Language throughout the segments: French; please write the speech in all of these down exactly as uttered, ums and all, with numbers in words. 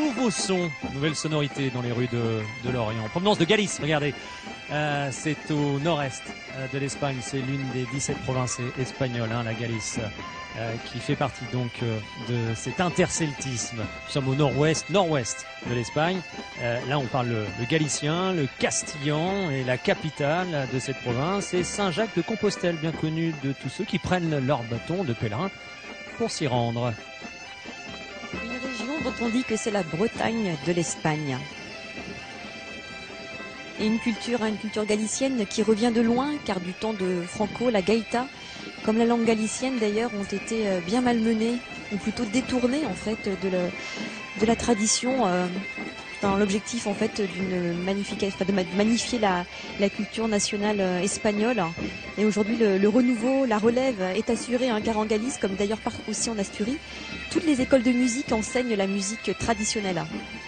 nouveau son, nouvelle sonorité dans les rues de, de Lorient. En provenance de Galice, regardez. Euh, c'est au nord-est euh, de l'Espagne, c'est l'une des dix-sept provinces espagnoles, hein, la Galice, euh, qui fait partie donc euh, de cet interceltisme. Nous sommes au nord-ouest, nord-ouest de l'Espagne. Euh, là, on parle le, le galicien, le castillan, et la capitale de cette province, c'est Saint-Jacques de Compostelle, bien connu de tous ceux qui prennent leur bâton de pèlerin pour s'y rendre. Une région dont on dit que c'est la Bretagne de l'Espagne. Et une culture, une culture galicienne qui revient de loin, car du temps de Franco, la gaïta, comme la langue galicienne d'ailleurs, ont été bien malmenées, ou plutôt détournées en fait de, le, de la tradition, euh, dans l'objectif en fait d'une magnifique, enfin, de magnifier la, la culture nationale espagnole. Et aujourd'hui, le, le renouveau, la relève est assurée, hein, car en Galice, comme d'ailleurs aussi en Asturie, toutes les écoles de musique enseignent la musique traditionnelle.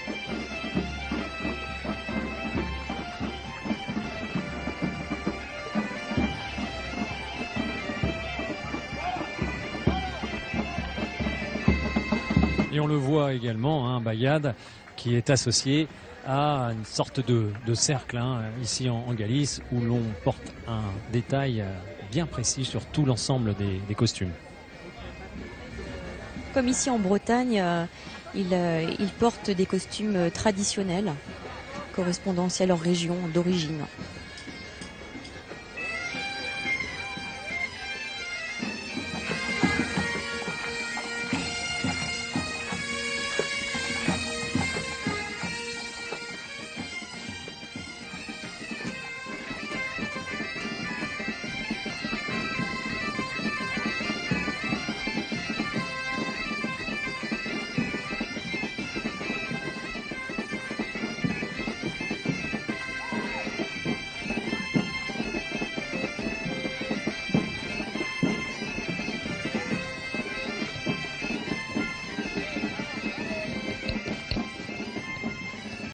Et on le voit également, hein, Bayad, qui est associé à une sorte de, de cercle, hein, ici en, en Galice, où l'on porte un détail bien précis sur tout l'ensemble des, des costumes. Comme ici en Bretagne, euh, ils, euh, ils portent des costumes traditionnels correspondant aussi à leur région d'origine.